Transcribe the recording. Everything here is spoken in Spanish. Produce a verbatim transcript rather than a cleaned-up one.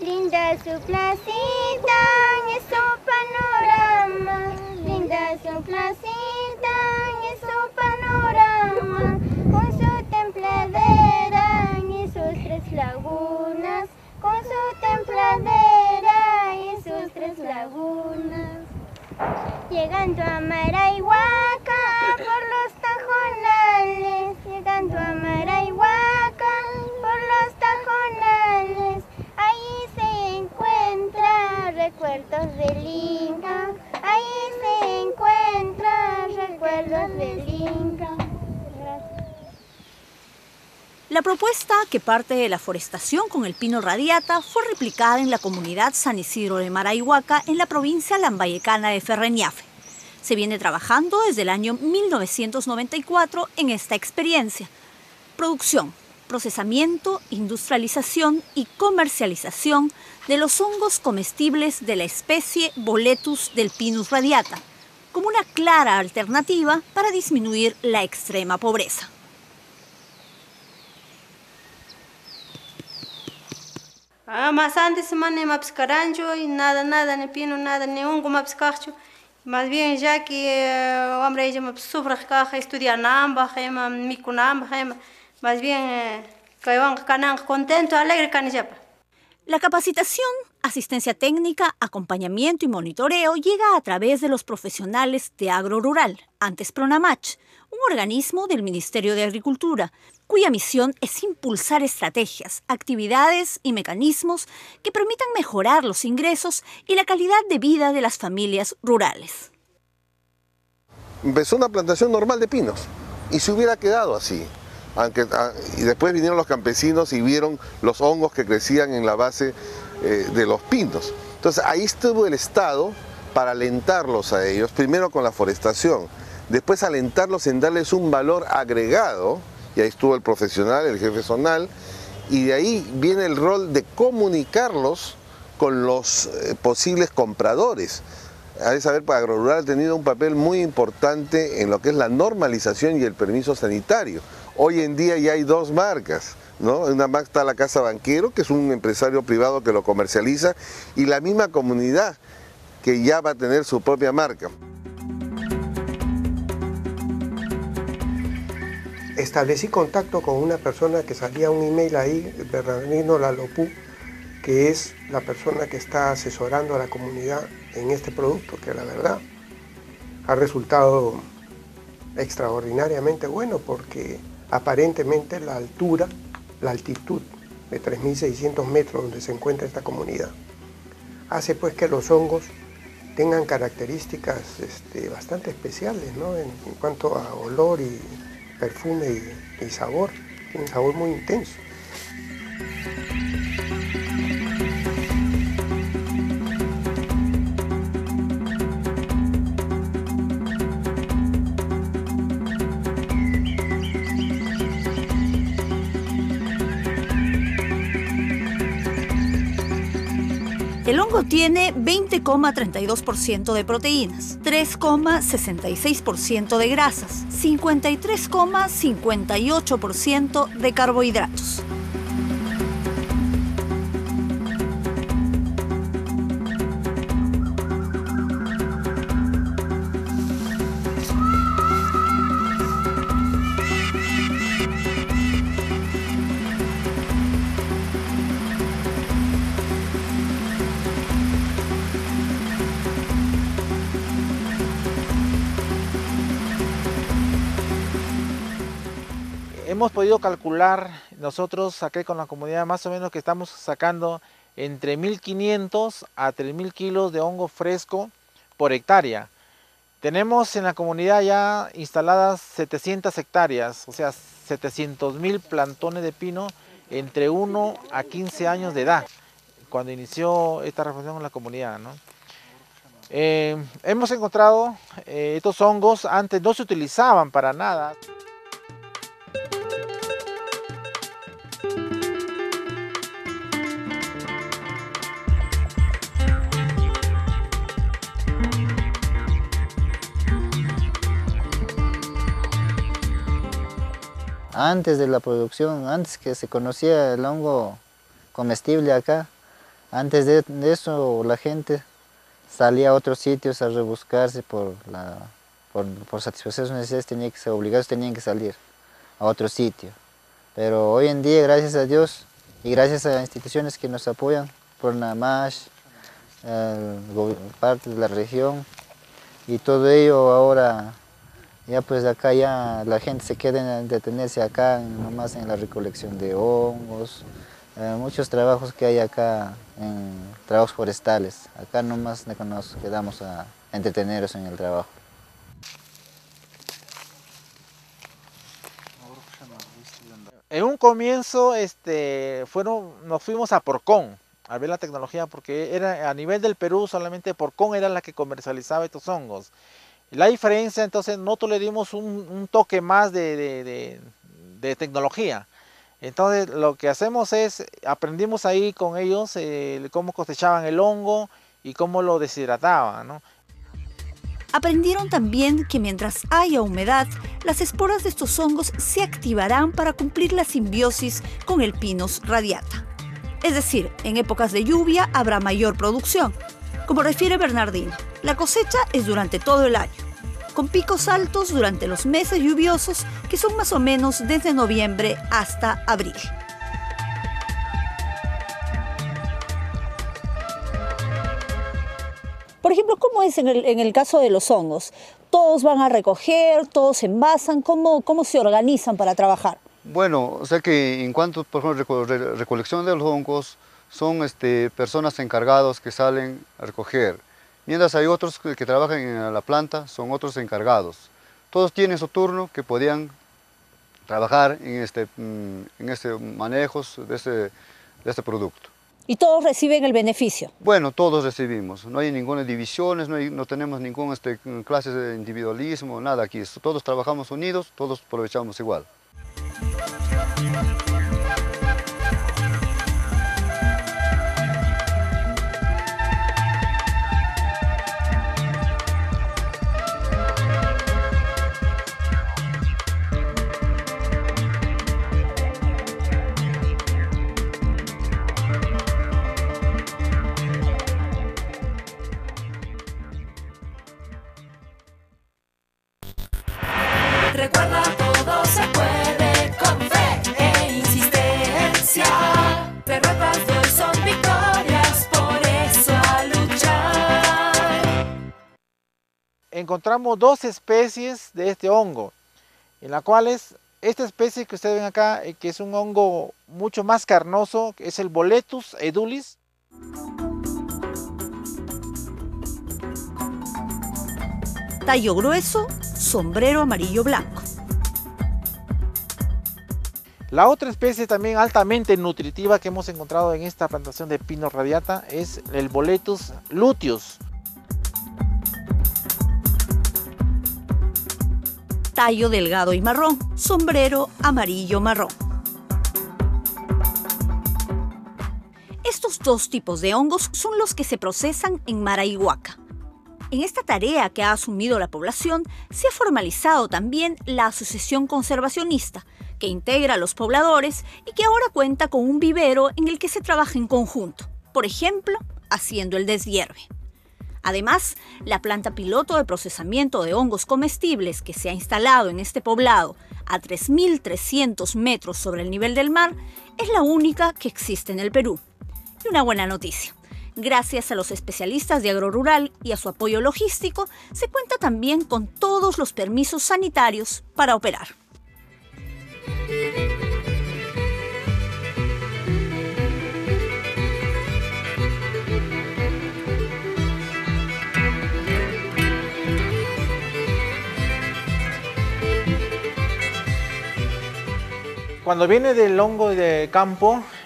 Linda su placita, es su panorama. Linda su placita, es su panorama. Con su templadera y sus tres lagunas. Con su templadera y sus tres lagunas. Llegando a Marayhuaca por los tajonales. Llegando a Marayhuaca por los tajonales. Ahí se encuentran recuerdos del Inca, ahí se encuentran recuerdos del Inca. Gracias. La propuesta, que parte de la forestación con el pino radiata, fue replicada en la comunidad San Isidro de Marayhuaca, en la provincia lambayecana de Ferreñafe. Se viene trabajando desde el año mil novecientos noventa y cuatro en esta experiencia. Producción, procesamiento, industrialización y comercialización de los hongos comestibles de la especie Boletus del Pinus radiata, como una clara alternativa para disminuir la extrema pobreza. Ah, más antes mane maps carancho y nada, nada, ni pino, nada, ni hongo maps cacho. Más bien ya que hombre ella maps sufre caja, estudia namba, gema, mico namba, gema. Más bien, que van contento, alegre, canillapa. La capacitación, asistencia técnica, acompañamiento y monitoreo llega a través de los profesionales de Agro Rural, antes Pronamach, un organismo del Ministerio de Agricultura, cuya misión es impulsar estrategias, actividades y mecanismos que permitan mejorar los ingresos y la calidad de vida de las familias rurales. Empezó una plantación normal de pinos y se hubiera quedado así. Aunque, y después vinieron los campesinos y vieron los hongos que crecían en la base eh, de los pinos. Entonces ahí estuvo el Estado para alentarlos a ellos, primero con la forestación, después alentarlos en darles un valor agregado, y ahí estuvo el profesional, el jefe zonal, y de ahí viene el rol de comunicarlos con los eh, posibles compradores. Hay que saber que Agrorural ha tenido un papel muy importante en lo que es la normalización y el permiso sanitario. Hoy en día ya hay dos marcas, ¿no? Una marca está la Casa Banquero, que es un empresario privado que lo comercializa, y la misma comunidad, que ya va a tener su propia marca. Establecí contacto con una persona que salía un email ahí, Bernardino Lalopú, que es la persona que está asesorando a la comunidad en este producto, que la verdad ha resultado extraordinariamente bueno, porque aparentemente la altura, la altitud de tres mil seiscientos metros donde se encuentra esta comunidad, hace pues que los hongos tengan características este, bastante especiales, ¿no? en, en cuanto a olor y perfume y, y sabor, tiene un sabor muy intenso. El hongo tiene veinte coma treinta y dos por ciento de proteínas, tres coma sesenta y seis por ciento de grasas, cincuenta y tres coma cincuenta y ocho por ciento de carbohidratos. Hemos podido calcular nosotros aquí con la comunidad más o menos que estamos sacando entre mil quinientos a tres mil kilos de hongo fresco por hectárea. Tenemos en la comunidad ya instaladas setecientas hectáreas, o sea setecientos mil plantones de pino entre uno a quince años de edad, cuando inició esta reflexión en la comunidad, ¿no? Eh, hemos encontrado eh, estos hongos, antes no se utilizaban para nada. Antes de la producción, antes que se conocía el hongo comestible acá, Antes de, de eso la gente salía a otros sitios a rebuscarse por, la, por, por satisfacer sus necesidades, tenía que ser obligados, tenían que salir a otro sitio. Pero hoy en día, gracias a Dios y gracias a instituciones que nos apoyan, por NAMASH, eh, parte de la región, y todo ello ahora, ya pues acá ya la gente se queda en detenerse acá, nomás en la recolección de hongos, eh, muchos trabajos que hay acá, en trabajos forestales. Acá nomás nos quedamos a entretenernos en el trabajo. En un comienzo este, fueron, nos fuimos a Porcón a ver la tecnología, porque era, a nivel del Perú solamente Porcón era la que comercializaba estos hongos. La diferencia, entonces nosotros le dimos un, un toque más de, de, de, de tecnología. Entonces lo que hacemos es, aprendimos ahí con ellos eh, cómo cosechaban el hongo y cómo lo deshidrataban, ¿no? Aprendieron también que mientras haya humedad, las esporas de estos hongos se activarán para cumplir la simbiosis con el Pinus radiata. Es decir, en épocas de lluvia habrá mayor producción. Como refiere Bernardino, la cosecha es durante todo el año, con picos altos durante los meses lluviosos, que son más o menos desde noviembre hasta abril. Por ejemplo, ¿cómo es en el, en el caso de los hongos? ¿Todos van a recoger, todos se envasan? ¿Cómo, cómo se organizan para trabajar? Bueno, o sea que en cuanto, por ejemplo, reco recolección de los hongos, son este, personas encargadas que salen a recoger. Mientras hay otros que, que trabajan en la planta, son otros encargados. Todos tienen su turno que podían trabajar en este, en este manejos de este, de este producto. ¿Y todos reciben el beneficio? Bueno, todos recibimos. No hay ninguna divisiones, no, hay, no tenemos ninguna este, clase de individualismo, nada aquí. Todos trabajamos unidos, todos aprovechamos igual. Recuerda, todo se puede con fe e insistencia. Derrotas de hoy son victorias, por eso a luchar. Encontramos dos especies de este hongo, en las cuales esta especie que ustedes ven acá, que es un hongo mucho más carnoso, es el Boletus edulis. Tallo grueso, sombrero amarillo blanco. La otra especie también altamente nutritiva que hemos encontrado en esta plantación de Pinus radiata es el Boletus luteus. Tallo delgado y marrón, sombrero amarillo marrón. Estos dos tipos de hongos son los que se procesan en Maraiguaca. En esta tarea que ha asumido la población, se ha formalizado también la Asociación Conservacionista, que integra a los pobladores y que ahora cuenta con un vivero en el que se trabaja en conjunto, por ejemplo, haciendo el deshierve. Además, la planta piloto de procesamiento de hongos comestibles que se ha instalado en este poblado a tres mil trescientos metros sobre el nivel del mar es la única que existe en el Perú. Y una buena noticia. Gracias a los especialistas de agrorural y a su apoyo logístico, se cuenta también con todos los permisos sanitarios para operar. Cuando viene del hongo de campo,